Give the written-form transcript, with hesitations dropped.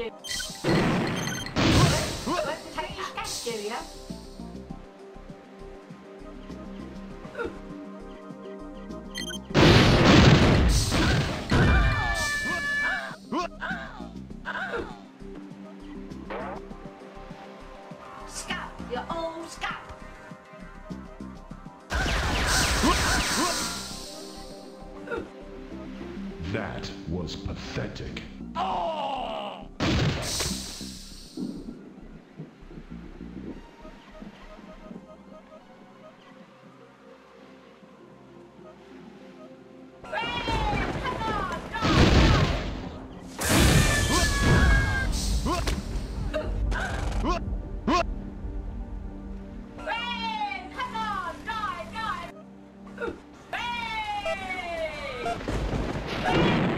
Thấy cách gì đó. Scout, you're old scout. That was pathetic. Hey!